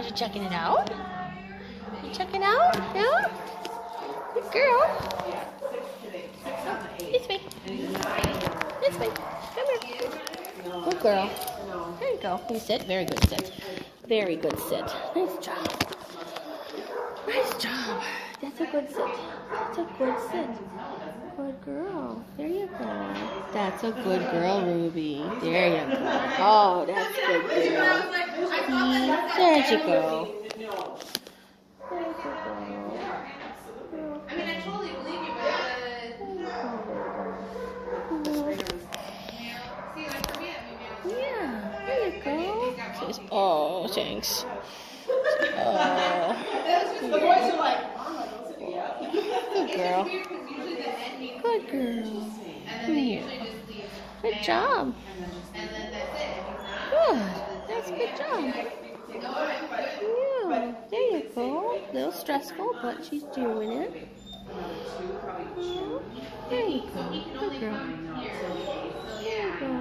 you checking it out? You checking it out? Yeah? Good girl. Oh, this way. This way. Come here. Good girl. There you go. You sit. Very good sit. Very good sit. Nice job. Nice job. That's a good sit. That's a good sit. Good girl. There you go. That's a good girl, Ruby. There you go. Oh, that's good girl. There you go. I mean, I totally believe you, but see, like for me, yeah, there you go. Oh, thanks. Good girl. Good girl. Good job. Good. That's a good job. Yeah, there you go. A little stressful, but she's doing it. There you go. Good girl. There you go.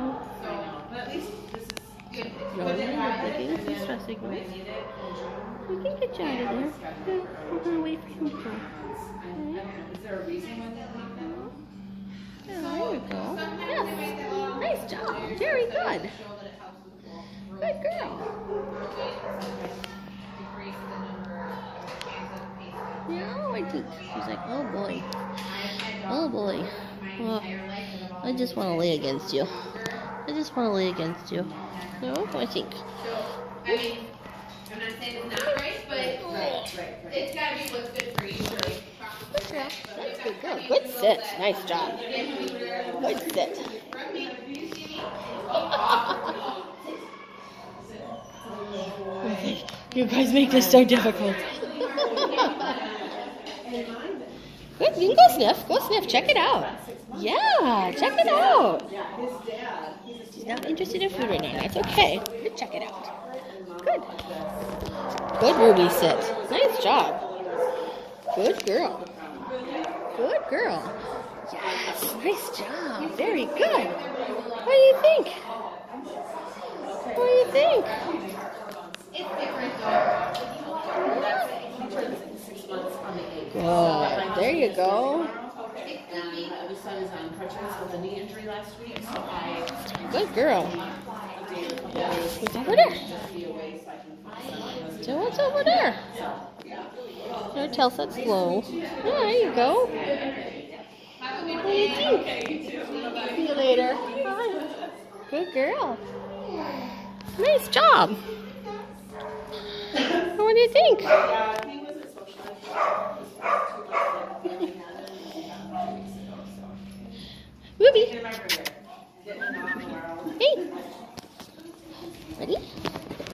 Rolling, you're thinking this is stressing, right? We can get you out of there. Yeah, we're going to wait for him to go. Yeah, there you go. Yes. Nice job. Very good. Good girl. Yeah, I think she's like, oh boy. Oh boy. Well, I just want to lay against you. I just want to lay against you. No, I think. I mean, I'm not saying it's not right, but it's got to be what's good for you. Good girl. That's good girl. Good sit. Nice job. Good sit. You guys make this so difficult. Good. You can go sniff. Go sniff. Check it out. Yeah, check it out. She's not interested in food right now. That's okay. But check it out. Good. Good, Ruby, sit. Nice job. Good girl. Good girl. Yes, nice job. Very good. What do you think? What do you think? Good. There you go. Good girl. What's over there? So what's over there? No, tell us that's slow. Yeah, there you go. What do you think? See you later. Bye. Good girl. Nice job. What do you think? Ruby. Hey. Ready?